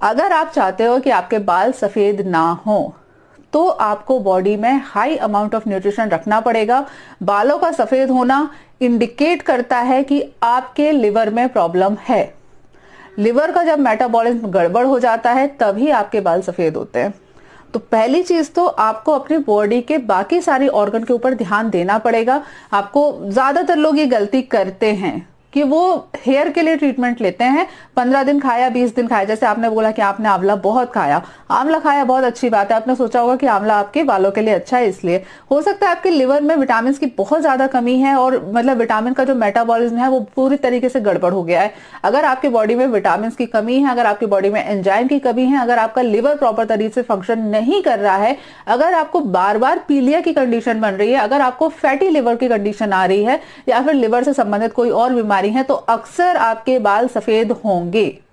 अगर आप चाहते हो कि आपके बाल सफेद ना हो तो आपको बॉडी में हाई अमाउंट ऑफ न्यूट्रिशन रखना पड़ेगा। बालों का सफेद होना इंडिकेट करता है कि आपके लिवर में प्रॉब्लम है। लिवर का जब मेटाबॉलिज्म गड़बड़ हो जाता है तभी आपके बाल सफेद होते हैं। तो पहली चीज तो आपको अपनी बॉडी के बाकी सारी ऑर्गन के ऊपर ध्यान देना पड़ेगा। आपको ज्यादातर लोग ये गलती करते हैं कि वो हेयर के लिए ट्रीटमेंट लेते हैं, 15 दिन खाया 20 दिन खाया। जैसे आपने बोला कि आपने आंवला बहुत खाया, आंवला खाया बहुत अच्छी बात है, आपने सोचा होगा कि आंवला आपके बालों के लिए अच्छा है, इसलिए हो सकता है आपके लिवर में विटामिन की बहुत ज्यादा कमी है और मतलब विटामिन का जो मेटाबॉलिज्म है वो पूरी तरीके से गड़बड़ हो गया है। अगर आपके बॉडी में विटामिन की कमी है, अगर आपकी बॉडी में एंजाइम की कमी है, अगर आपका लिवर प्रॉपर तरीके से फंक्शन नहीं कर रहा है, अगर आपको बार बार पीलिया की कंडीशन बन रही है, अगर आपको फैटी लिवर की कंडीशन आ रही है या फिर लिवर से संबंधित कोई और बीमारी है, तो अक्सर आपके बाल सफेद होंगे।